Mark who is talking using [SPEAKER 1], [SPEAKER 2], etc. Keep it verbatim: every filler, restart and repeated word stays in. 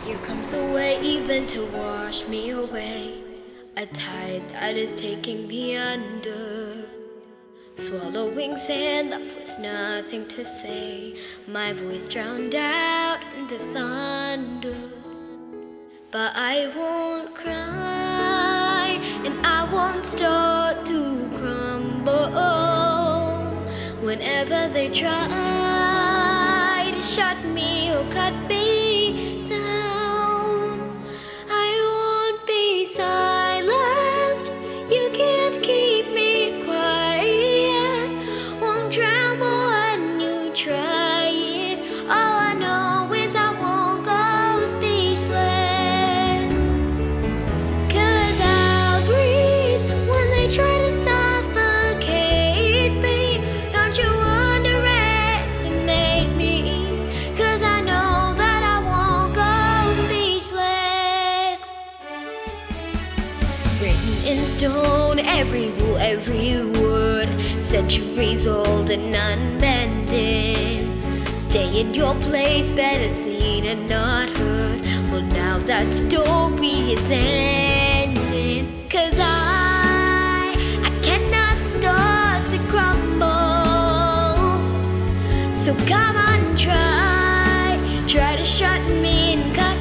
[SPEAKER 1] Here comes a wave even to wash me away, a tide that is taking me under. Swallowing sand, left with nothing to say, my voice drowned out in the thunder. But I won't cry, and I won't start to crumble. Whenever they try to shut me or cut me down, I won't be silenced. You can't keep me quiet. Won't tremble when you try it. All I know is I won't go speechless. 'Cause I'll breathe when they try to suffocate me. Don't you underestimate me, 'cause I know that I won't go speechless. Written in stone, every rule, every word, centuries old and unbending. Stay in your place, better seen and not heard. Well, now that story is ending. 'Cause I, I cannot start to crumble. So come on, try, try to shut me and cut